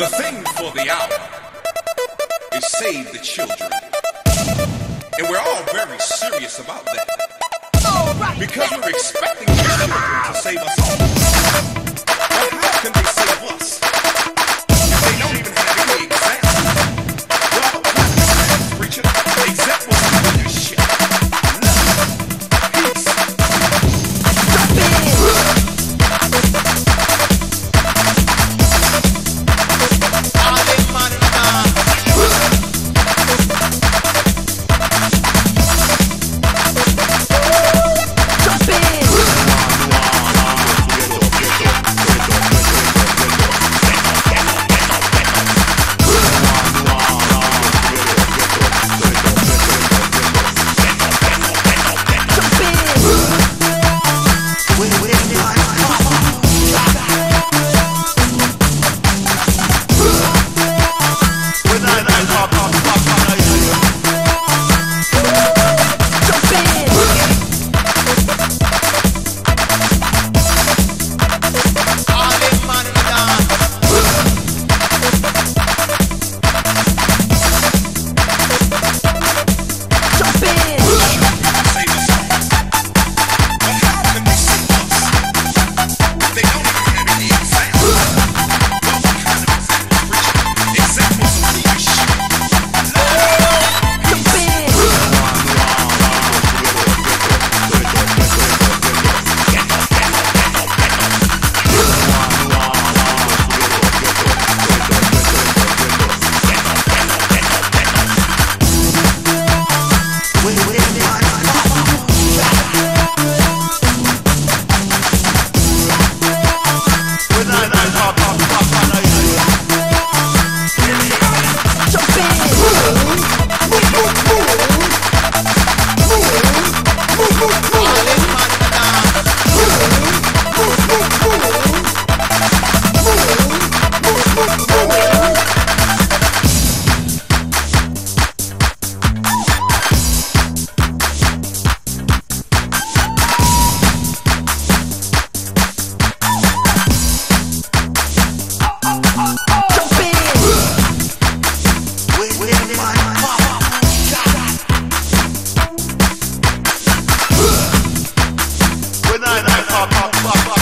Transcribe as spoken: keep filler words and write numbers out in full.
The thing for the hour is save the children. And we're all very serious about that. Because we're expecting the children to save us all. But how can they save us if they don't even have any example? Well, what example, preacher? Examples of leadership, love, peace. Jump in! Pop, pop, pop, pop.